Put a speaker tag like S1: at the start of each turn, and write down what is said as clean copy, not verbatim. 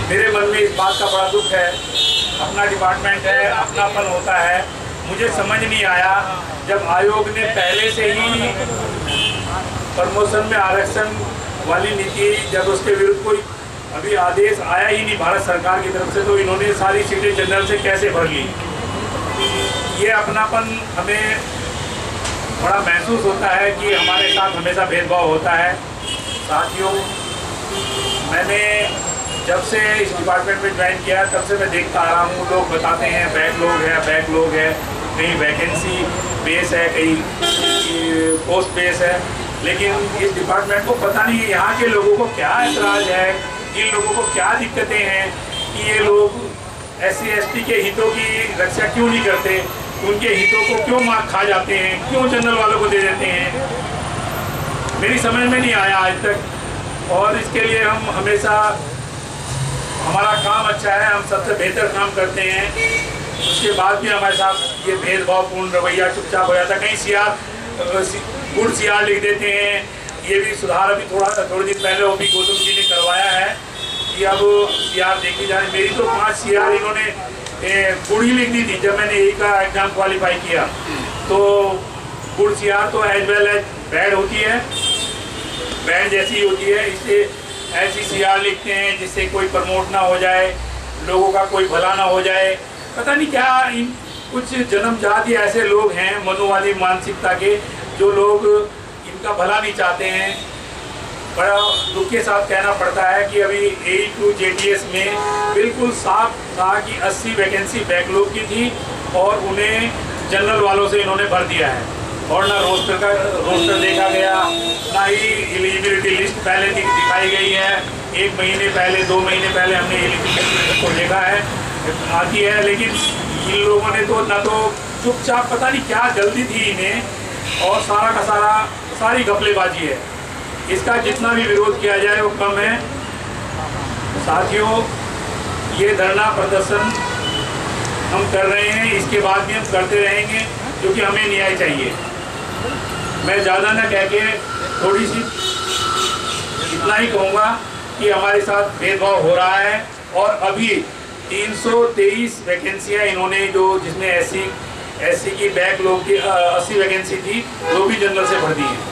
S1: मेरे मन में इस बात का बड़ा दुख है। अपना डिपार्टमेंट है, अपनापन होता है। मुझे समझ नहीं आया जब आयोग ने पहले से ही प्रमोशन में आरक्षण वाली नीति, जब उसके विरुद्ध कोई अभी आदेश आया ही नहीं भारत सरकार की तरफ से, तो इन्होंने सारी सीटें जनरल से कैसे भर ली। ये अपनापन हमें बड़ा महसूस होता है कि हमारे साथ हमेशा भेदभाव होता है। साथियों, मैंने जब से इस डिपार्टमेंट में ज्वाइन किया तब से मैं देखता आ रहा हूँ, लोग बताते हैं बैकलॉग है, कहीं वैकेंसी बेस है, कहीं पोस्ट बेस है, लेकिन इस डिपार्टमेंट को पता नहीं है यहाँ के लोगों को क्या ऐतराज़ है, इन लोगों को क्या दिक्कतें हैं कि ये लोग SC ST के हितों की रक्षा क्यों नहीं करते, उनके हितों को क्यों मार खा जाते हैं, क्यों जनरल वालों को दे देते हैं। मेरी समझ में नहीं आया आज तक। और इसके लिए हम हमेशा, हमारा काम अच्छा है, हम सबसे बेहतर काम करते हैं, उसके बाद भी हमारे साथ ये भेदभावपूर्ण रवैया चुपचाप हो जाता है। कहीं गुड़ CR लिख देते हैं। ये भी सुधार अभी थोड़े दिन पहले OP गौतम जी ने करवाया है कि अब CR देखी जाए। मेरी तो 5 CR इन्होंने गुड़ ही लिख दी थी जब मैंने यही का एग्जाम क्वालिफाई किया। तो गुड़ CR तो एज वेल एज बैड होती है, बैड जैसी होती है, इसलिए ऐसी CR लिखते हैं जिससे कोई प्रमोट ना हो जाए, लोगों का कोई भला ना हो जाए। पता नहीं क्या इन कुछ जन्मजात ही ऐसे लोग हैं मनोवादी मानसिकता के, जो लोग इनका भला नहीं चाहते हैं। बड़ा दुख के साथ कहना पड़ता है कि अभी AE2 JTS में बिल्कुल साफ था कि 80 वैकेंसी बैकलॉग की थी और उन्हें जनरल वालों से इन्होंने भर दिया है, और ना रोस्टर देखा गया, ना ही एलिजिबिलिटी लिस्ट पहले दिखाई गई है। 1 महीने पहले 2 महीने पहले हमने एलिजिबिलिटी लिस्ट को देखा है, आती है, लेकिन इन लोगों ने तो ना तो चुपचाप, पता नहीं क्या जल्दी थी इन्हें, और सारा का सारी घपलेबाजी है। इसका जितना भी विरोध किया जाए वो कम है। साथियों, ये धरना प्रदर्शन हम कर रहे हैं, इसके बाद भी हम करते रहेंगे क्योंकि हमें न्याय चाहिए। मैं ज़्यादा ना कह के थोड़ी सी इतना ही कहूँगा कि हमारे साथ भेदभाव हो रहा है, और अभी 323 वैकेंसियाँ इन्होंने, जो जिसमें SC की बैकलॉग की 80 वैकेंसी थी, वो भी जनरल से भर दी है।